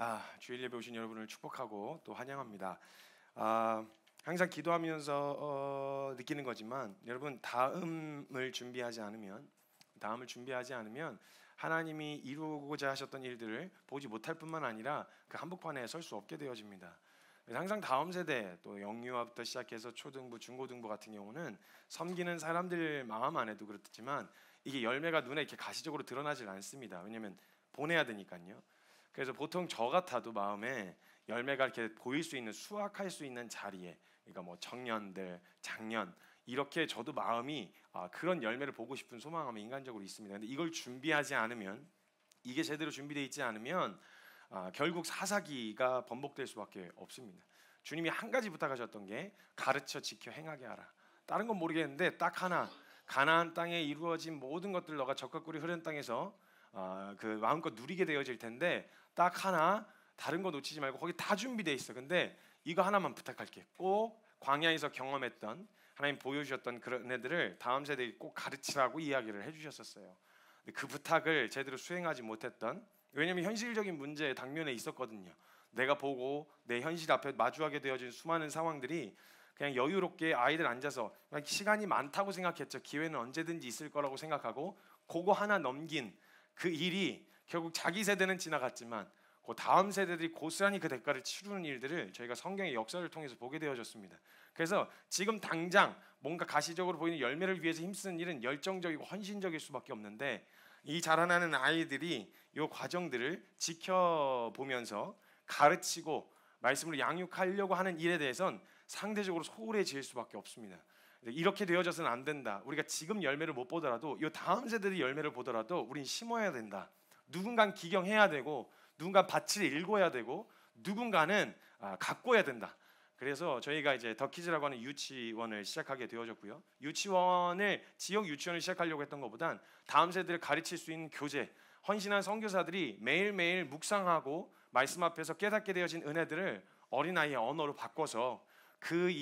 주일 예배 오신 여러분을 축복하고 또 환영합니다. 항상 기도하면서 느끼는 거지만 여러분 다음을 준비하지 않으면 하나님이 이루고자 하셨던 일들을 보지 못할 뿐만 아니라 그 한복판에 설 수 없게 되어집니다. 그래서 항상 다음 세대 또 영유아부터 시작해서 초등부, 중고등부 같은 경우는 섬기는 사람들 마음 안에도 그렇지만 이게 열매가 눈에 이렇게 가시적으로 드러나질 않습니다. 왜냐하면 보내야 되니까요. 그래서 보통 저 같아도 마음에 열매가 이렇게 보일 수 있는 수확할 수 있는 자리에, 그러니까 뭐 청년들, 장년 이렇게 저도 마음이 그런 열매를 보고 싶은 소망감이 인간적으로 있습니다. 근데 이걸 준비하지 않으면, 이게 제대로 준비되어 있지 않으면 결국 사사기가 번복될 수밖에 없습니다. 주님이 한 가지 부탁하셨던 게 가르쳐 지켜 행하게 하라. 다른 건 모르겠는데 딱 하나, 가나안 땅에 이루어진 모든 것들 너가 젖과 꿀이 흐르는 땅에서 그 마음껏 누리게 되어질 텐데 딱 하나, 다른 거 놓치지 말고 거기 다 준비되어 있어. 근데 이거 하나만 부탁할게. 꼭 광야에서 경험했던 하나님 보여주셨던 그런 애들을 다음 세대에 꼭 가르치라고 이야기를 해주셨었어요. 근데 그 부탁을 제대로 수행하지 못했던, 왜냐하면 현실적인 문제 당면에 있었거든요. 내가 보고 내 현실 앞에 마주하게 되어진 수많은 상황들이 그냥 여유롭게 아이들 앉아서 그냥 시간이 많다고 생각했죠. 기회는 언제든지 있을 거라고 생각하고 그거 하나 넘긴 그 일이 결국 자기 세대는 지나갔지만 그 다음 세대들이 고스란히 그 대가를 치르는 일들을 저희가 성경의 역사를 통해서 보게 되어졌습니다. 그래서 지금 당장 뭔가 가시적으로 보이는 열매를 위해서 힘쓰는 일은 열정적이고 헌신적일 수밖에 없는데, 이 자라나는 아이들이 이 과정들을 지켜보면서 가르치고 말씀으로 양육하려고 하는 일에 대해선 상대적으로 소홀해질 수밖에 없습니다. 이렇게 되어져서는 안 된다. 우리가 지금 열매를 못 보더라도 이 다음 세대들이 열매를 보더라도 우린 심어야 된다. 누군가는 기경해야 되고, 누군가 밭을 일궈야 되고, 누군가는 가꿔야 된다. 그래서 저희가 이제 더키즈라고 하는 유치원을 시작하게 되어졌고요. 유치원을, 지역 유치원을 시작하려고 했던 것보단 다음 세대를 가르칠 수 있는 교재, 헌신한 선교사들이 매일매일 묵상하고 말씀 앞에서 깨닫게 되어진 은혜들을 어린아이의 언어로 바꿔서 그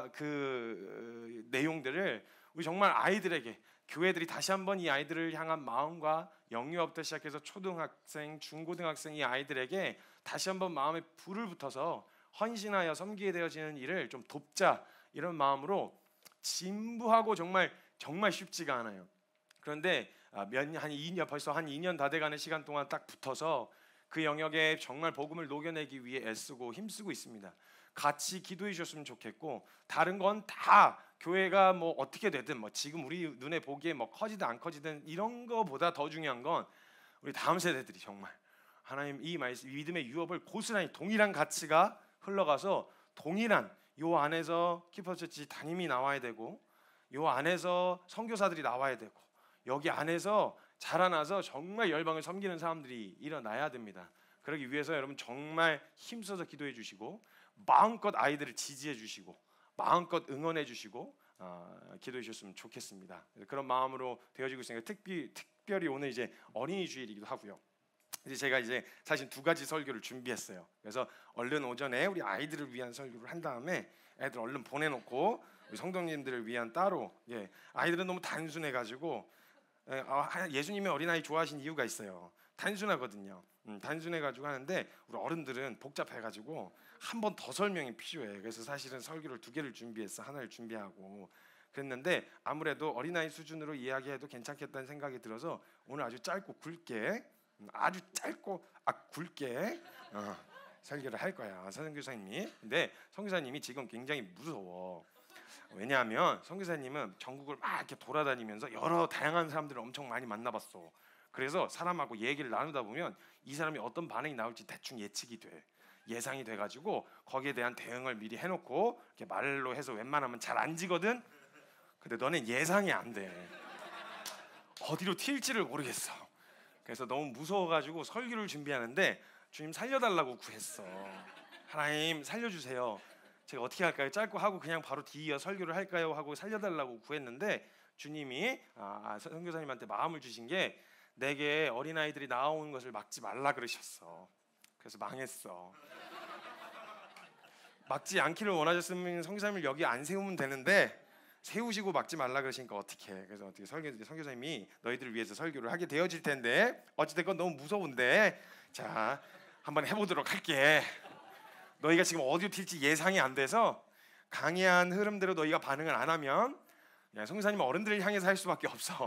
내용들을 우리 정말 아이들에게, 교회들이 다시 한번 이 아이들을 향한 마음과 영유아부터 시작해서 초등학생, 중고등학생 이 아이들에게 다시 한번 마음에 불을 붙어서 헌신하여 섬기게 되어지는 일을 좀 돕자, 이런 마음으로 진부하고 정말 쉽지가 않아요. 그런데 벌써 한 2년 다 돼가는 시간 동안 딱 붙어서 그 영역에 정말 복음을 녹여내기 위해 애쓰고 힘쓰고 있습니다. 같이 기도해 주셨으면 좋겠고, 다른 건 다 교회가 뭐 어떻게 되든 뭐 지금 우리 눈에 보기에 뭐 커지든 안 커지든 이런 거보다 더 중요한 건 우리 다음 세대들이 정말 하나님 이 말씀, 믿음의 유업을 고스란히 동일한 가치가 흘러가서 동일한 요 안에서 키퍼처치 담임이 나와야 되고, 요 안에서 선교사들이 나와야 되고, 여기 안에서 자라나서 정말 열방을 섬기는 사람들이 일어나야 됩니다. 그러기 위해서 여러분 정말 힘써서 기도해 주시고, 마음껏 아이들을 지지해 주시고, 마음껏 응원해 주시고 기도해 주셨으면 좋겠습니다. 그런 마음으로 되어지고 있으니까 특별히 오늘 이제 어린이 주일이기도 하고요. 이제 제가 사실 2가지 설교를 준비했어요. 그래서 얼른 오전에 우리 아이들을 위한 설교를 한 다음에 애들 얼른 보내놓고 우리 성도님들을 위한 따로, 아이들은 너무 단순해가지고, 예수님의 어린아이 좋아하신 이유가 있어요. 단순하거든요. 단순해가지고 하는데 우리 어른들은 복잡해가지고 한 번 더 설명이 필요해. 그래서 사실은 설교를 2개를 준비했어. 하나를 준비하고 그랬는데 아무래도 어린아이 수준으로 이야기해도 괜찮겠다는 생각이 들어서 오늘 아주 짧고 굵게, 굵게 설교를 할 거야, 선교사님이. 근데 선교사님이 지금 굉장히 무서워. 왜냐하면 선교사님은 전국을 막 이렇게 돌아다니면서 여러 다양한 사람들을 엄청 많이 만나봤어. 그래서 사람하고 얘기를 나누다 보면 이 사람이 어떤 반응이 나올지 대충 예측이 돼. 예상이 돼가지고 거기에 대한 대응을 미리 해놓고 이렇게 말로 해서 웬만하면 잘 안 지거든. 근데 너는 예상이 안 돼. 어디로 튈지를 모르겠어. 그래서 너무 무서워가지고 설교를 준비하는데 주님 살려달라고 구했어. 하나님 살려주세요. 제가 어떻게 할까요? 짧고 하고 그냥 바로 뒤이어 설교를 할까요? 하고 살려달라고 구했는데 주님이 선교사님한테 마음을 주신 게 내게 어린아이들이 나오는 것을 막지 말라 그러셨어. 그래서 망했어. 막지 않기를 원하셨으면 선교사님을 여기 안 세우면 되는데 세우시고 막지 말라 그러시니까 어떡해. 그래서 어떻게 선교사님이 너희들을 위해서 설교를 하게 되어질 텐데, 어찌됐건 너무 무서운데, 자 한번 해보도록 할게. 너희가 지금 어디로 튈지 예상이 안 돼서 강의한 흐름대로 너희가 반응을 안 하면 성교사님 어른들을 향해서 할 수밖에 없어.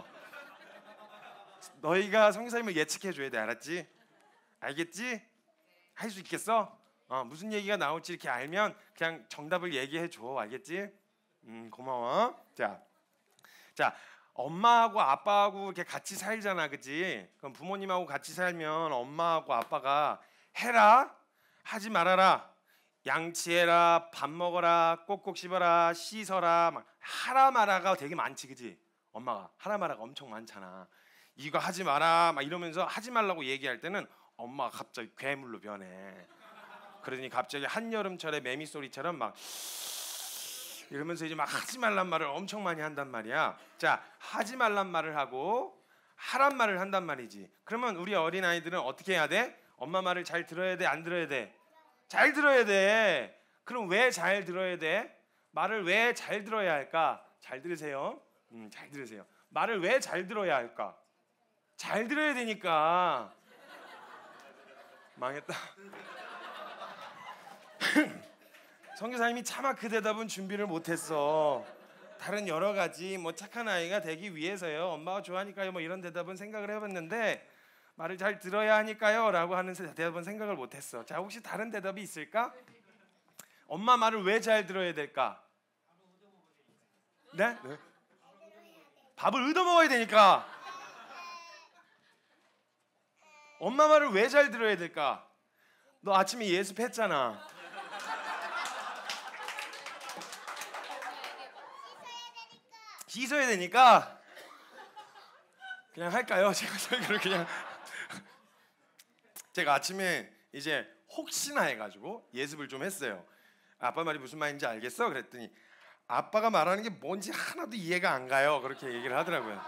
너희가 성교사님을 예측해줘야 돼. 알았지? 알겠지? 할 수 있겠어? 무슨 얘기가 나올지 이렇게 알면 그냥 정답을 얘기해줘. 알겠지? 고마워. 자, 엄마하고 아빠하고 이렇게 같이 살잖아, 그치? 그럼 부모님하고 같이 살면 엄마하고 아빠가 해라, 하지 말아라, 양치해라, 밥 먹어라, 꼭꼭 씹어라, 씻어라, 막 하라 마라가 되게 많지, 그치? 엄마가 하라 마라가 엄청 많잖아. 이거 하지 마라 막 이러면서 하지 말라고 얘기할 때는 엄마가 갑자기 괴물로 변해. 그러더니 갑자기 한여름철에 매미 소리처럼 막 이러면서 이제 막 하지 말란 말을 엄청 많이 한단 말이야. 자, 하지 말란 말을 하고 하란 말을 한단 말이지. 그러면 우리 어린아이들은 어떻게 해야 돼? 엄마 말을 잘 들어야 돼? 안 들어야 돼? 잘 들어야 돼. 그럼 왜 잘 들어야 돼? 말을 왜 잘 들어야 할까? 잘 들으세요. 잘 들으세요. 말을 왜 잘 들어야 할까? 잘 들어야 되니까. 망했다. 선교사님이 차마 그 대답은 준비를 못했어. 다른 여러 가지 뭐 착한 아이가 되기 위해서요, 엄마가 좋아하니까요, 뭐 이런 대답은 생각을 해봤는데 말을 잘 들어야 하니까요 라고 하는 대답은 생각을 못했어. 자, 혹시 다른 대답이 있을까? 엄마 말을 왜 잘 들어야 될까? 네? 밥을 얻어먹어야 되니까. 엄마 말을 왜 잘 들어야 될까? 너 아침에 예습했잖아. 씻어야 되니까. 그냥 할까요? 제가 설교를 그냥 제가 아침에 이제 혹시나 해가지고 예습을 좀 했어요. 아빠 말이 무슨 말인지 알겠어? 그랬더니 아빠가 말하는 게 뭔지 하나도 이해가 안 가요. 그렇게 얘기를 하더라고요.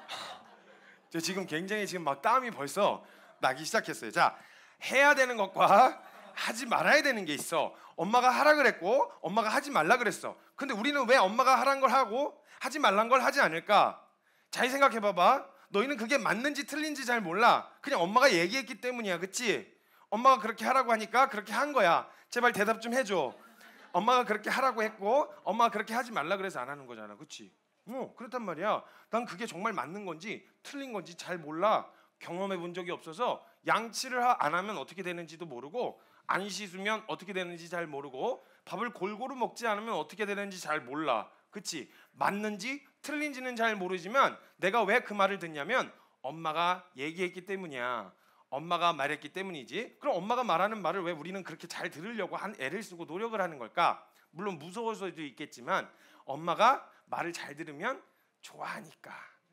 저 지금 굉장히 지금 막 땀이 벌써 나기 시작했어요. 자, 해야 되는 것과 하지 말아야 되는 게 있어. 엄마가 하라 그랬고 엄마가 하지 말라 그랬어. 근데 우리는 왜 엄마가 하란 걸 하고 하지 말란 걸 하지 않을까? 잘 생각해 봐봐. 너희는 그게 맞는지 틀린지 잘 몰라. 그냥 엄마가 얘기했기 때문이야. 그치? 엄마가 그렇게 하라고 하니까 그렇게 한 거야. 제발 대답 좀 해줘. 엄마가 그렇게 하라고 했고 엄마가 그렇게 하지 말라 그래서 안 하는 거잖아. 그치? 그렇단 말이야. 난 그게 정말 맞는 건지 틀린 건지 잘 몰라. 경험해 본 적이 없어서 양치를 안 하면 어떻게 되는지도 모르고 안 씻으면 어떻게 되는지 잘 모르고 밥을 골고루 먹지 않으면 어떻게 되는지 잘 몰라. 그치? 맞는지 틀린지는 잘 모르지만 내가 왜 그 말을 듣냐면 엄마가 얘기했기 때문이야. 엄마가 말했기 때문이지. 그럼 엄마가 말하는 말을 왜 우리는 그렇게 잘 들으려고 애를 쓰고 노력을 하는 걸까? 물론 무서워서도 있겠지만 엄마가 말을 잘 들으면 좋아하니까.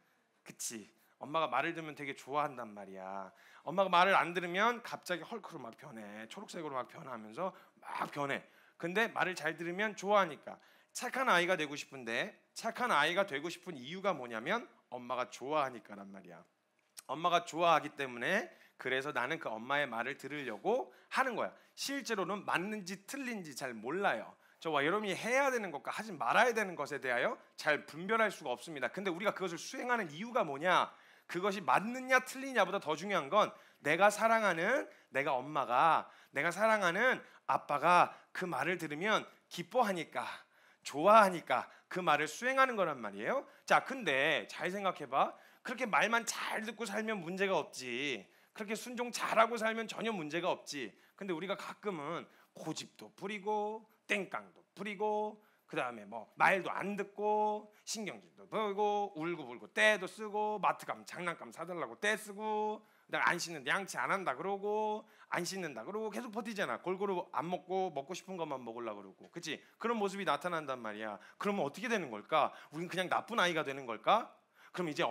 그치? 엄마가 말을 들으면 되게 좋아한단 말이야. 엄마가 말을 안 들으면 갑자기 헐크로 막 변해. 초록색으로 막 변하면서 막 변해. 근데 말을 잘 들으면 좋아하니까. 착한 아이가 되고 싶은데 착한 아이가 되고 싶은 이유가 뭐냐면 엄마가 좋아하니까란 말이야. 엄마가 좋아하기 때문에 그래서 나는 그 엄마의 말을 들으려고 하는 거야. 실제로는 맞는지 틀린지 잘 몰라요. 저와 여러분이 해야 되는 것과 하지 말아야 되는 것에 대하여 잘 분별할 수가 없습니다. 근데 우리가 그것을 수행하는 이유가 뭐냐? 그것이 맞느냐 틀리냐보다 더 중요한 건 내가 사랑하는 내가 엄마가 내가 사랑하는 아빠가 그 말을 들으면 기뻐하니까 좋아하니까 그 말을 수행하는 거란 말이에요. 자, 근데 잘 생각해봐. 그렇게 말만 잘 듣고 살면 문제가 없지. 그렇게 순종 잘하고 살면 전혀 문제가 없지. 근데 우리가 가끔은 고집도 부리고 땡깡도 부리고 그 다음에 뭐 말도 안 듣고 신경질도 부리고 울고불고 떼도 쓰고 마트 가면 장난감 사달라고 떼 쓰고 그다음에 안 씻는데 양치 안 한다 그러고 안 씻는다 그러고 계속 버티잖아. 골고루 안 먹고 싶은 것만 먹으려고 그러고. 그치? 그런 모습이 나타난단 말이야. 그러면 어떻게 되는 걸까? 우린 그냥 나쁜 아이가 되는 걸까? 그럼 이제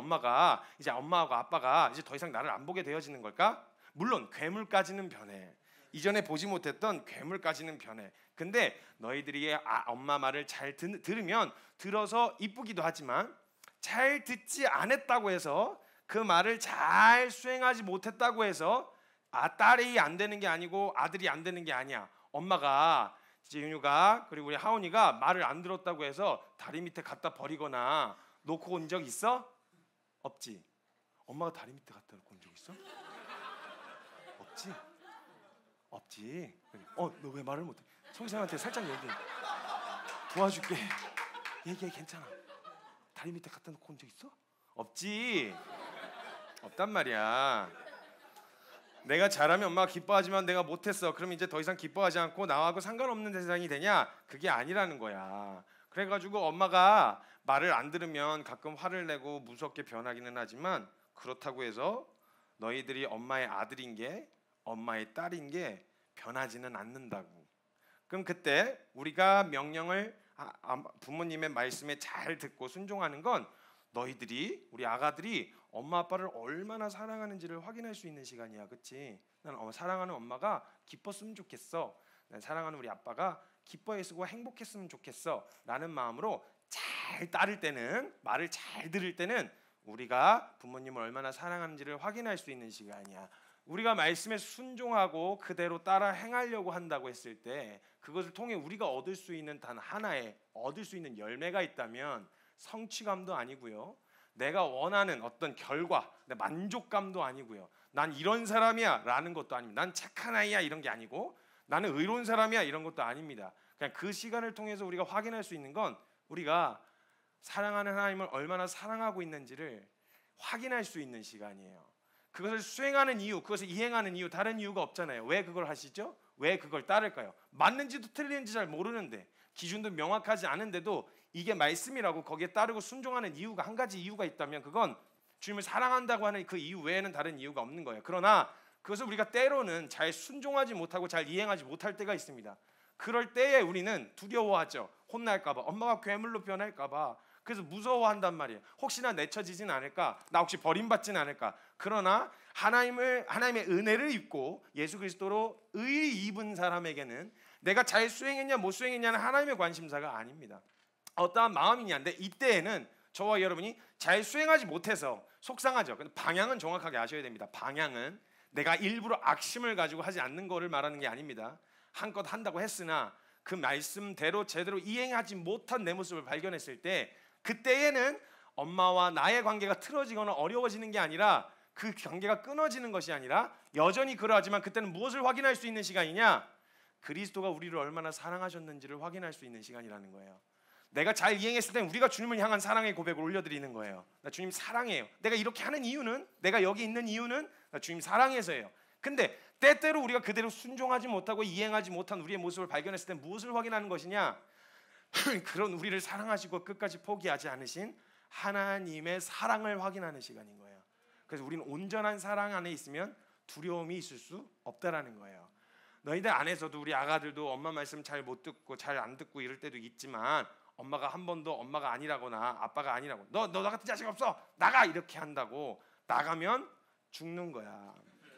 엄마하고 아빠가 이제 더 이상 나를 안 보게 되어지는 걸까? 물론 괴물까지는 변해. 이전에 보지 못했던 괴물까지는 변해. 근데 너희들이 엄마 말을 잘 들으면 들어서 이쁘기도 하지만 잘 듣지 않았다고 해서 그 말을 잘 수행하지 못했다고 해서 딸이 안 되는 게 아니고 아들이 안 되는 게 아니야. 엄마가 지윤유가 그리고 우리 하온이가 말을 안 들었다고 해서 다리 밑에 갖다 버리거나 놓고 온 적 있어? 없지. 엄마가 다리 밑에 갖다 놓고 온 적 있어? 없지. 없지. 너 왜 말을 못해? 성생한테 살짝 얘기해. 도와줄게. 얘기해. 괜찮아. 다리 밑에 갖다 놓고 온 적 있어? 없지. 없단 말이야. 내가 잘하면 엄마가 기뻐하지만 내가 못했어. 그럼 이제 더 이상 기뻐하지 않고 나하고 상관없는 세상이 되냐? 그게 아니라는 거야. 그래가지고 엄마가 말을 안 들으면 가끔 화를 내고 무섭게 변하기는 하지만 그렇다고 해서 너희들이 엄마의 아들인 게 엄마의 딸인 게 변하지는 않는다고. 그럼 그때 우리가 명령을 부모님의 말씀에 잘 듣고 순종하는 건 너희들이 우리 아가들이 엄마 아빠를 얼마나 사랑하는지를 확인할 수 있는 시간이야. 그치? 난 사랑하는 엄마가 기뻤으면 좋겠어. 난 사랑하는 우리 아빠가 기뻐했고 행복했으면 좋겠어 라는 마음으로 잘 따를 때는, 말을 잘 들을 때는 우리가 부모님을 얼마나 사랑하는지를 확인할 수 있는 시간이야. 우리가 말씀에 순종하고 그대로 따라 행하려고 한다고 했을 때 그것을 통해 우리가 얻을 수 있는 단 하나의 얻을 수 있는 열매가 있다면 성취감도 아니고요, 내가 원하는 어떤 결과, 만족감도 아니고요, 난 이런 사람이야 라는 것도 아닙니다. 난 착한 아이야 이런 게 아니고 나는 의로운 사람이야 이런 것도 아닙니다. 그냥 그 시간을 통해서 우리가 확인할 수 있는 건 우리가 사랑하는 하나님을 얼마나 사랑하고 있는지를 확인할 수 있는 시간이에요. 그것을 수행하는 이유, 그것을 이행하는 이유, 다른 이유가 없잖아요. 왜 그걸 하시죠? 왜 그걸 따를까요? 맞는지도 틀리는지 잘 모르는데, 기준도 명확하지 않은데도 이게 말씀이라고 거기에 따르고 순종하는 이유가, 한 가지 이유가 있다면 그건 주님을 사랑한다고 하는 그 이유 외에는 다른 이유가 없는 거예요. 그러나 그것을 우리가 때로는 잘 순종하지 못하고 잘 이행하지 못할 때가 있습니다. 그럴 때에 우리는 두려워하죠. 혼날까 봐, 엄마가 괴물로 변할까 봐. 그래서 무서워한단 말이에요. 혹시나 내쳐지진 않을까? 나 혹시 버림받진 않을까? 그러나 하나님의 은혜를 입고 예수 그리스도로 의를 입은 사람에게는 내가 잘 수행했냐 못 수행했냐는 하나님의 관심사가 아닙니다. 어떠한 마음이냐인데, 이때에는 저와 여러분이 잘 수행하지 못해서 속상하죠. 근데 방향은 정확하게 아셔야 됩니다. 방향은 내가 일부러 악심을 가지고 하지 않는 거를 말하는 게 아닙니다. 한껏 한다고 했으나 그 말씀대로 제대로 이행하지 못한 내 모습을 발견했을 때, 그때에는 엄마와 나의 관계가 틀어지거나 어려워지는 게 아니라, 그 관계가 끊어지는 것이 아니라 여전히 그러하지만 그때는 무엇을 확인할 수 있는 시간이냐? 그리스도가 우리를 얼마나 사랑하셨는지를 확인할 수 있는 시간이라는 거예요. 내가 잘 이행했을 때 우리가 주님을 향한 사랑의 고백을 올려드리는 거예요. 나 주님 사랑해요. 내가 이렇게 하는 이유는, 내가 여기 있는 이유는 나 주님 사랑해서예요. 근데 때때로 우리가 그대로 순종하지 못하고 이행하지 못한 우리의 모습을 발견했을 때 무엇을 확인하는 것이냐? 그런 우리를 사랑하시고 끝까지 포기하지 않으신 하나님의 사랑을 확인하는 시간인 거예요. 그래서 우리는 온전한 사랑 안에 있으면 두려움이 있을 수 없다라는 거예요. 너희들 안에서도, 우리 아가들도 엄마 말씀 잘 못 듣고 잘 안 듣고 이럴 때도 있지만, 엄마가 한 번도 엄마가 아니라거나 아빠가 아니라고 너 같은 자식 없어 나가 이렇게 한다고 나가면 죽는 거야.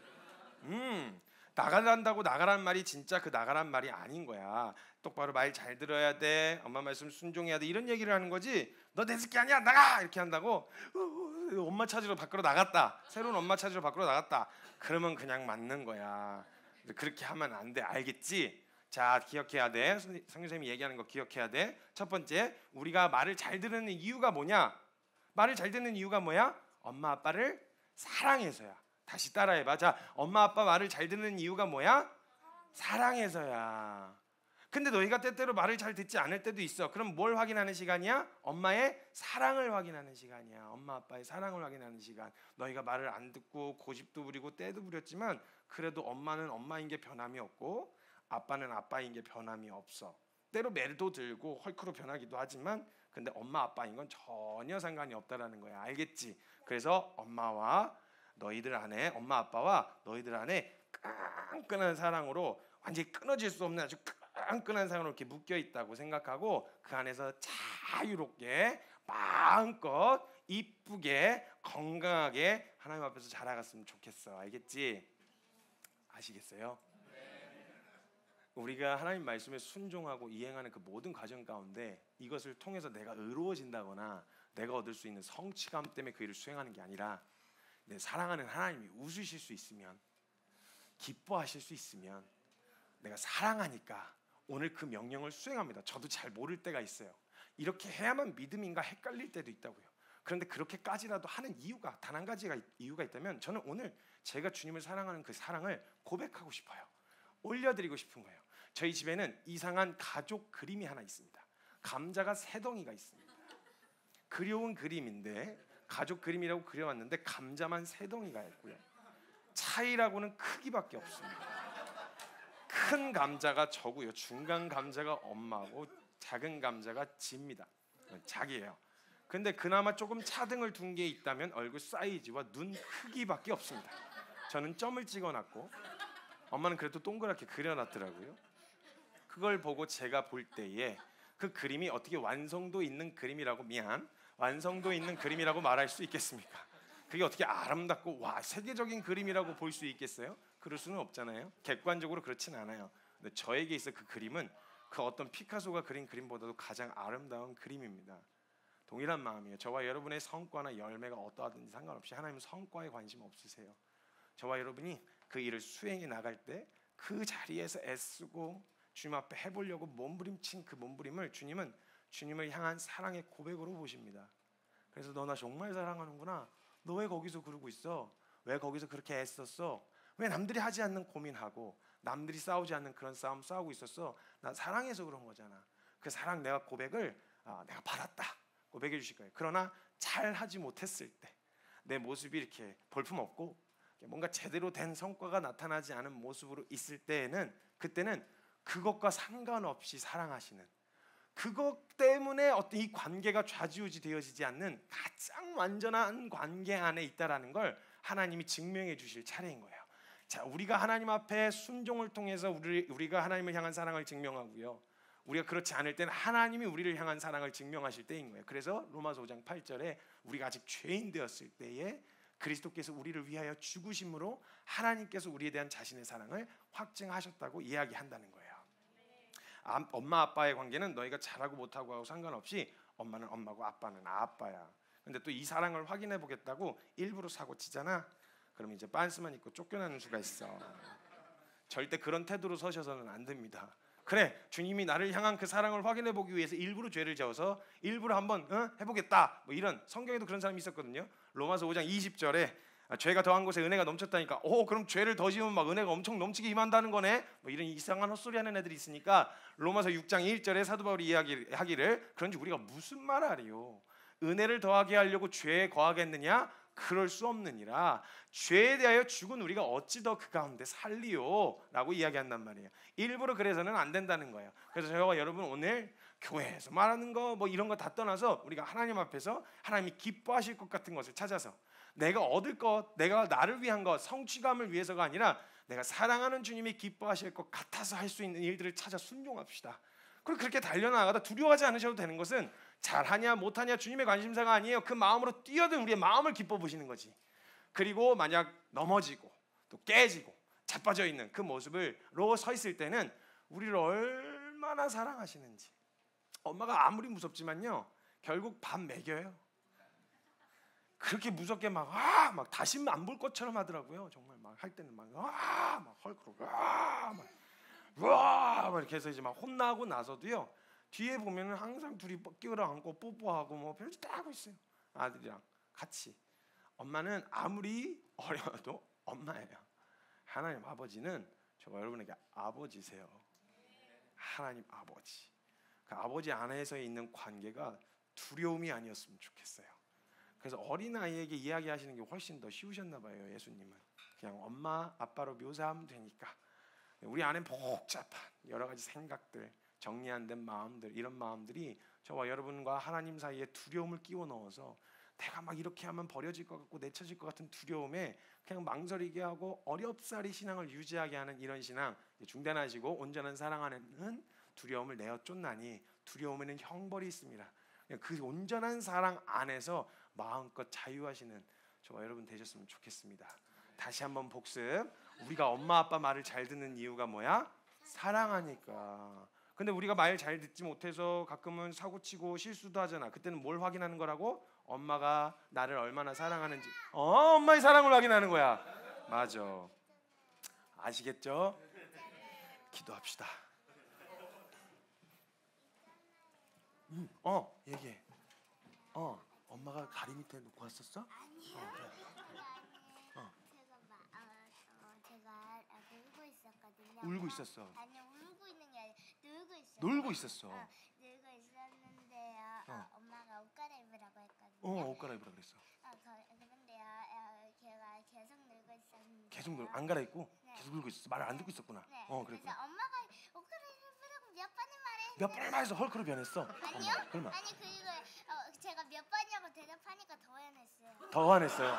나가란다고 나가란 말이 진짜 그 나가란 말이 아닌 거야. 똑바로 말 잘 들어야 돼, 엄마 말씀 순종해야 돼, 이런 얘기를 하는 거지. 너 내 새끼 아니야 나가 이렇게 한다고 엄마 찾으러 밖으로 나갔다, 새로운 엄마 찾으러 밖으로 나갔다, 그러면 그냥 맞는 거야. 그렇게 하면 안 돼. 알겠지? 자, 기억해야 돼. 성교생님이 얘기하는 거 기억해야 돼. 첫 번째, 우리가 말을 잘 듣는 이유가 뭐냐? 말을 잘 듣는 이유가 뭐야? 엄마 아빠를 사랑해서야. 다시 따라해봐. 자, 엄마 아빠 말을 잘 듣는 이유가 뭐야? 사랑해서야. 근데 너희가 때때로 말을 잘 듣지 않을 때도 있어. 그럼 뭘 확인하는 시간이야? 엄마의 사랑을 확인하는 시간이야. 엄마 아빠의 사랑을 확인하는 시간. 너희가 말을 안 듣고 고집도 부리고 때도 부렸지만 그래도 엄마는 엄마인 게 변함이 없고 아빠는 아빠인 게 변함이 없어. 때로 매도 들고 헐크로 변하기도 하지만 근데 엄마 아빠인 건 전혀 상관이 없다라는 거야. 알겠지? 그래서 엄마 아빠와 너희들 안에 끈끈한 사랑으로, 완전히 끊어질 수 없는 아주 끈끈한 사랑으로 이렇게 묶여 있다고 생각하고 그 안에서 자유롭게 마음껏 이쁘게 건강하게 하나님 앞에서 자라갔으면 좋겠어. 알겠지? 아시겠어요? 우리가 하나님 말씀에 순종하고 이행하는 그 모든 과정 가운데 이것을 통해서 내가 의로워진다거나 내가 얻을 수 있는 성취감 때문에 그 일을 수행하는 게 아니라, 내 사랑하는 하나님이 웃으실 수 있으면, 기뻐하실 수 있으면 내가 사랑하니까 오늘 그 명령을 수행합니다. 저도 잘 모를 때가 있어요. 이렇게 해야만 믿음인가 헷갈릴 때도 있다고요. 그런데 그렇게까지라도 하는 이유가, 단 한 가지가 이유가 있다면 저는 오늘 제가 주님을 사랑하는 그 사랑을 고백하고 싶어요. 올려드리고 싶은 거예요. 저희 집에는 이상한 가족 그림이 하나 있습니다. 감자가 3덩이가 있습니다. 그려온 그림인데 가족 그림이라고 그려왔는데 감자만 3덩이가 있고요. 차이라고는 크기밖에 없습니다. 큰 감자가 저고요, 중간 감자가 엄마고 작은 감자가 집니다. 자기예요. 근데 그나마 조금 차등을 둔 게 있다면 얼굴 사이즈와 눈 크기밖에 없습니다. 저는 점을 찍어놨고 엄마는 그래도 동그랗게 그려놨더라고요. 그걸 보고 제가 볼 때에 그 그림이 어떻게 완성도 있는 그림이라고 완성도 있는 그림이라고 말할 수 있겠습니까? 그게 어떻게 아름답고 와 세계적인 그림이라고 볼 수 있겠어요? 그럴 수는 없잖아요. 객관적으로 그렇진 않아요. 근데 저에게 있어 그 그림은 그 어떤 피카소가 그린 그림보다도 가장 아름다운 그림입니다. 동일한 마음이에요. 저와 여러분의 성과나 열매가 어떠하든지 상관없이 하나님은 성과에 관심 없으세요. 저와 여러분이 그 일을 수행해 나갈 때 그 자리에서 애쓰고 주님 앞에 해보려고 몸부림친 그 몸부림을 주님은 주님을 향한 사랑의 고백으로 보십니다. 그래서 너 나 정말 사랑하는구나. 너 왜 거기서 그러고 있어? 왜 거기서 그렇게 애썼어? 왜 남들이 하지 않는 고민하고 남들이 싸우지 않는 그런 싸움 싸우고 있었어? 나 사랑해서 그런 거잖아. 그 사랑 내가 고백을 내가 받았다 고백해 주실 거예요. 그러나 잘 하지 못했을 때 내 모습이 이렇게 볼품없고 뭔가 제대로 된 성과가 나타나지 않은 모습으로 있을 때에는 그때는 그것과 상관없이 사랑하시는, 그것 때문에 어떤 이 관계가 좌지우지 되어지지 않는 가장 완전한 관계 안에 있다라는 걸 하나님이 증명해 주실 차례인 거예요. 자, 우리가 하나님 앞에 순종을 통해서 우리가 하나님을 향한 사랑을 증명하고요, 우리가 그렇지 않을 때는 하나님이 우리를 향한 사랑을 증명하실 때인 거예요. 그래서 로마서 5장 8절에 우리가 아직 죄인 되었을 때에 그리스도께서 우리를 위하여 죽으심으로 하나님께서 우리에 대한 자신의 사랑을 확증하셨다고 이야기한다는 거예요. 엄마 아빠의 관계는 너희가 잘하고 못하고 하고 상관없이 엄마는 엄마고 아빠는 아빠야. 근데 또 이 사랑을 확인해 보겠다고 일부러 사고 치잖아. 그럼 이제 빤스만 입고 쫓겨나는 수가 있어. 절대 그런 태도로 서셔서는 안 됩니다. 그래, 주님이 나를 향한 그 사랑을 확인해 보기 위해서 일부러 죄를 지어서 일부러 한번 해보겠다, 뭐 이런, 성경에도 그런 사람이 있었거든요. 로마서 5장 20절에 죄가 더한 곳에 은혜가 넘쳤다니까, 그럼 죄를 더 지으면 막 은혜가 엄청 넘치게 임한다는 거네, 뭐 이런 이상한 헛소리 하는 애들이 있으니까 로마서 6장 1절에 사도 바울이 이야기하기를, 그런지 우리가 무슨 말하리요? 은혜를 더하게 하려고 죄에 거하겠느냐? 그럴 수 없느니라. 죄에 대하여 죽은 우리가 어찌 더 그 가운데 살리요? 라고 이야기한단 말이에요. 일부러 그래서는 안 된다는 거예요. 그래서 저와 여러분 오늘 교회에서 말하는 거 뭐 이런 거 다 떠나서 우리가 하나님 앞에서 하나님이 기뻐하실 것 같은 것을 찾아서 내가 얻을 것, 내가 나를 위한 것, 성취감을 위해서가 아니라 내가 사랑하는 주님이 기뻐하실 것 같아서 할 수 있는 일들을 찾아 순종합시다. 그리고 그렇게 달려나가다 두려워하지 않으셔도 되는 것은 잘하냐 못하냐 주님의 관심사가 아니에요. 그 마음으로 뛰어든 우리의 마음을 기뻐 보시는 거지. 그리고 만약 넘어지고 또 깨지고 자빠져 있는 그 모습으로 서 있을 때는 우리를 얼마나 사랑하시는지. 엄마가 아무리 무섭지만요, 결국 밥 먹여요. 그렇게 무섭게 막 다시는 안 볼 것처럼 하더라고요. 정말 막 할 때는 막 헐크로 막 이렇게 해서 이제 막 혼나고 나서도요, 뒤에 보면은 항상 둘이 끼어안고 뽀뽀하고 뭐 별짓 다 하고 있어요. 아들이랑 같이. 엄마는 아무리 어려워도 엄마예요. 하나님 아버지는 저와 여러분에게 아버지세요. 하나님 아버지. 그 아버지 안에서 있는 관계가 두려움이 아니었으면 좋겠어요. 그래서 어린아이에게 이야기하시는 게 훨씬 더 쉬우셨나 봐요. 예수님은 그냥 엄마 아빠로 묘사하면 되니까. 우리 안에 복잡한 여러 가지 생각들, 정리 안 된 마음들, 이런 마음들이 저와 여러분과 하나님 사이에 두려움을 끼워 넣어서 내가 막 이렇게 하면 버려질 것 같고 내쳐질 것 같은 두려움에 그냥 망설이게 하고 어렵사리 신앙을 유지하게 하는 이런 신앙, 중단하시고 온전한 사랑하는 두려움을 내어 쫓나니 두려움에는 형벌이 있습니다. 그 온전한 사랑 안에서 마음껏 자유하시는 저와 여러분 되셨으면 좋겠습니다. 다시 한번 복습. 우리가 엄마 아빠 말을 잘 듣는 이유가 뭐야? 사랑하니까. 근데 우리가 말 잘 듣지 못해서 가끔은 사고치고 실수도 하잖아. 그때는 뭘 확인하는 거라고? 엄마가 나를 얼마나 사랑하는지. 엄마의 사랑을 확인하는 거야. 맞아. 아시겠죠? 기도합시다. 얘기해. 엄마가 다리 밑에 놓고 왔었어? 아니요. 제가 울고 있었거든요. 울고 있었어. 아니 울고 있는 게 아니라 놀고 있었어. 놀고 있었어. 놀고 있었는데요. 엄마가 옷 갈아입으라고 했거든요. 옷 갈아입으라 그랬어. 그런데요, 걔가 계속 놀고 있었는데. 계속 안 갈아입고 네. 계속 놀고 있었어. 말을 안 듣고 있었구나. 네. 그랬구나. 그래서 엄마가 옷 갈아입으라고 몇 번을 말했는데. 몇 번을 말해서 헐크로 변했어. 아니요. 그러면 아니 그리고 제가 몇 번이라고 대답하니까 더 화냈어요. 더 화냈어요.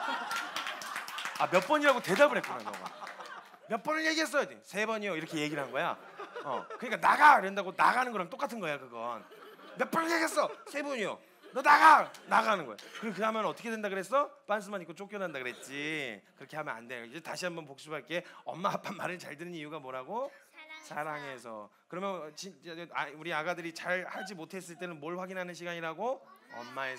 몇 번이라고 대답을 했구나 너가. 몇 번을 얘기했어야 돼. 3번이요 이렇게 얘기를 한 거야. 그러니까 나가 이런다고 나가는 거랑 똑같은 거야 그건. 몇 번을 얘기했어. 3번이요. 너 나가는 거야. 그럼 그 하면 어떻게 된다 그랬어? 빤스만 입고 쫓겨난다 그랬지. 그렇게 하면 안 돼. 이제 다시 한번 복습할게. 엄마 아빠 말을 잘 듣는 이유가 뭐라고? 사랑해서. 그러면 진짜 우리 아가들이 잘 하지 못했을 때는 뭘 확인하는 시간이라고? 엄마의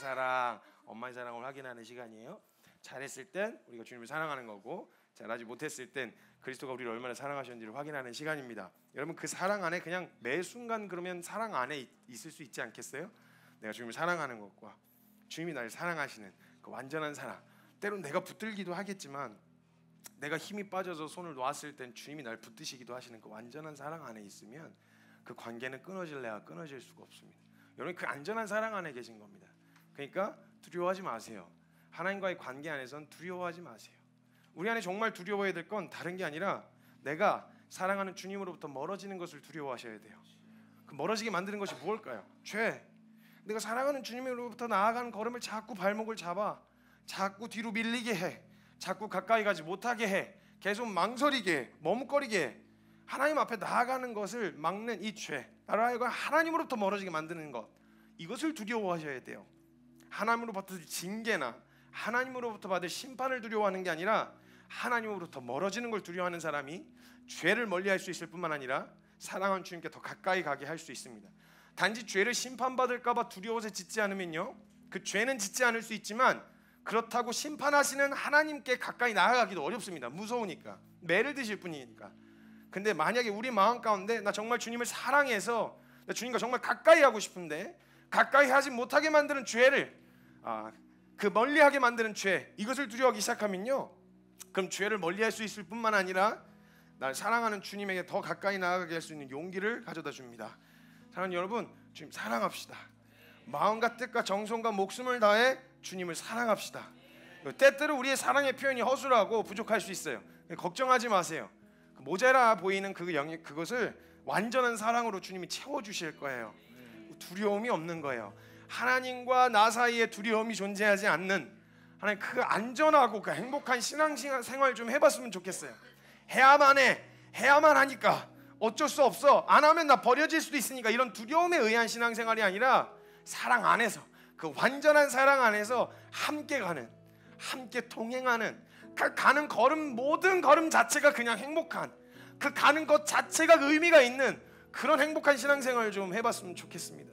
사랑을 확인하는 시간이에요. 잘했을 땐 우리가 주님을 사랑하는 거고, 잘하지 못했을 땐 그리스도가 우리를 얼마나 사랑하셨는지를 확인하는 시간입니다. 여러분 그 사랑 안에 그냥 매 순간 그러면 사랑 안에 있을 수 있지 않겠어요? 내가 주님을 사랑하는 것과 주님이 나를 사랑하시는 그 완전한 사랑. 때론 내가 붙들기도 하겠지만 내가 힘이 빠져서 손을 놓았을 땐 주님이 날 붙드시기도 하시는 그 완전한 사랑 안에 있으면 그 관계는 끊어질래야 끊어질 수가 없습니다. 여러분 그 안전한 사랑 안에 계신 겁니다. 그러니까 두려워하지 마세요. 하나님과의 관계 안에선 두려워하지 마세요. 우리 안에 정말 두려워해야 될 건 다른 게 아니라 내가 사랑하는 주님으로부터 멀어지는 것을 두려워하셔야 돼요. 그 멀어지게 만드는 것이 무엇일까요? 죄. 내가 사랑하는 주님으로부터 나아가는 걸음을 자꾸 발목을 잡아, 자꾸 뒤로 밀리게 해, 자꾸 가까이 가지 못하게 해, 계속 망설이게 해, 머뭇거리게 해. 하나님 앞에 나아가는 것을 막는 이 죄, 바로 하나님으로부터 멀어지게 만드는 것, 이것을 두려워하셔야 돼요. 하나님으로부터 징계나 하나님으로부터 받을 심판을 두려워하는 게 아니라 하나님으로부터 멀어지는 걸 두려워하는 사람이 죄를 멀리할 수 있을 뿐만 아니라 사랑하는 주님께 더 가까이 가게 할 수 있습니다. 단지 죄를 심판받을까 봐 두려워서 짓지 않으면요, 그 죄는 짓지 않을 수 있지만 그렇다고 심판하시는 하나님께 가까이 나아가기도 어렵습니다. 무서우니까, 매를 드실 뿐이니까. 근데 만약에 우리 마음 가운데 나 정말 주님을 사랑해서 나 주님과 정말 가까이 하고 싶은데 가까이 하지 못하게 만드는 죄를, 그 멀리하게 만드는 죄, 이것을 두려워하기 시작하면요, 그럼 죄를 멀리할 수 있을 뿐만 아니라 날 사랑하는 주님에게 더 가까이 나아가게 할 수 있는 용기를 가져다 줍니다. 사랑하는 여러분, 주님 사랑합시다. 마음과 뜻과 정성과 목숨을 다해 주님을 사랑합시다. 때때로 우리의 사랑의 표현이 허술하고 부족할 수 있어요. 걱정하지 마세요. 모자라 보이는 그것을 완전한 사랑으로 주님이 채워주실 거예요. 두려움이 없는 거예요. 하나님과 나 사이에 두려움이 존재하지 않는, 하나님 그 안전하고 그 행복한 신앙생활 좀 해봤으면 좋겠어요. 해야만 해, 해야만 하니까 어쩔 수 없어, 안 하면 나 버려질 수도 있으니까, 이런 두려움에 의한 신앙생활이 아니라 사랑 안에서, 그 완전한 사랑 안에서 함께 가는, 함께 동행하는, 가는 걸음, 모든 걸음 자체가 그냥 행복한, 그 가는 것 자체가 의미가 있는 그런 행복한 신앙생활을 좀 해봤으면 좋겠습니다.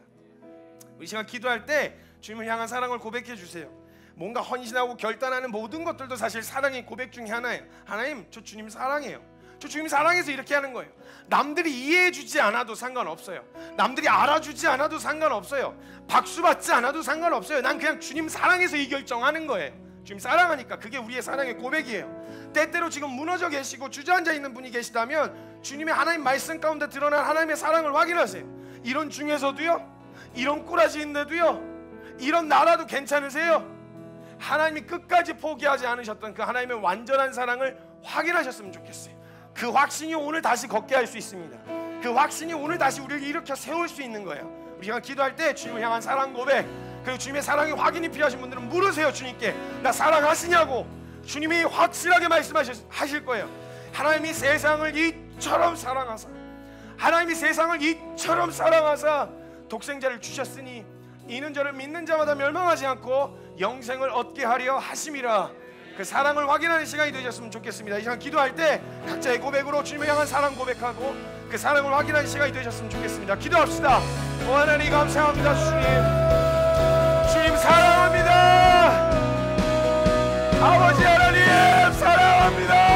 이 시간 기도할 때 주님을 향한 사랑을 고백해 주세요. 뭔가 헌신하고 결단하는 모든 것들도 사실 사랑의 고백 중에 하나예요. 하나님, 저 주님 사랑해요. 저 주님 사랑해서 이렇게 하는 거예요. 남들이 이해해 주지 않아도 상관없어요. 남들이 알아주지 않아도 상관없어요. 박수 받지 않아도 상관없어요. 난 그냥 주님 사랑해서 이 결정하는 거예요. 주님 사랑하니까. 그게 우리의 사랑의 고백이에요. 때때로 지금 무너져 계시고 주저앉아 있는 분이 계시다면 주님의 하나님 말씀 가운데 드러난 하나님의 사랑을 확인하세요. 이런 중에서도요, 이런 꾸라지인데도요, 이런 나라도 괜찮으세요? 하나님이 끝까지 포기하지 않으셨던 그 하나님의 완전한 사랑을 확인하셨으면 좋겠어요. 그 확신이 오늘 다시 걷게 할 수 있습니다. 그 확신이 오늘 다시 우리를 일으켜 세울 수 있는 거예요. 우리가 기도할 때 주님을 향한 사랑 고백, 그리고 주님의 사랑의 확인이 필요하신 분들은 물으세요. 주님께 나 사랑하시냐고. 주님이 확실하게 말씀하실 거예요. 하나님이 세상을 이처럼 사랑하사, 하나님이 세상을 이처럼 사랑하사 독생자를 주셨으니 이는 저를 믿는 자마다 멸망하지 않고 영생을 얻게 하려 하심이라. 그 사랑을 확인하는 시간이 되셨으면 좋겠습니다. 이 시간 기도할 때 각자의 고백으로 주님을 향한 사랑 고백하고 그 사랑을 확인하는 시간이 되셨으면 좋겠습니다. 기도합시다. 하나님 감사합니다. 주님 사랑합니다. 아버지 하나님 사랑합니다.